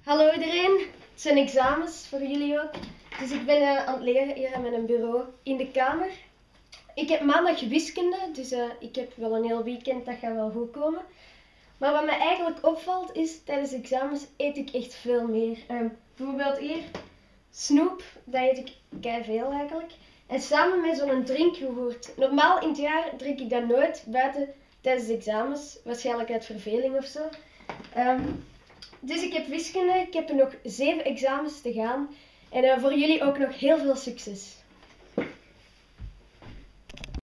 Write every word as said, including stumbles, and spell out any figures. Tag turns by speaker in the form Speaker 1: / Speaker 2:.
Speaker 1: Hallo iedereen, het zijn examens voor jullie ook. Dus ik ben uh, aan het leren hier aan mijn bureau in de kamer. Ik heb maandag wiskunde, dus uh, ik heb wel een heel weekend, dat gaat wel goed komen. Maar wat mij eigenlijk opvalt is, tijdens examens eet ik echt veel meer. Um, bijvoorbeeld hier, snoep, dat eet ik keiveel eigenlijk. En samen met zo'n drinkyoghurt. Normaal in het jaar drink ik dat nooit, buiten tijdens de examens, waarschijnlijk uit verveling of zo. Um, Dus ik heb wiskunde, ik heb er nog zeven examens te gaan en uh, voor jullie ook nog heel veel succes.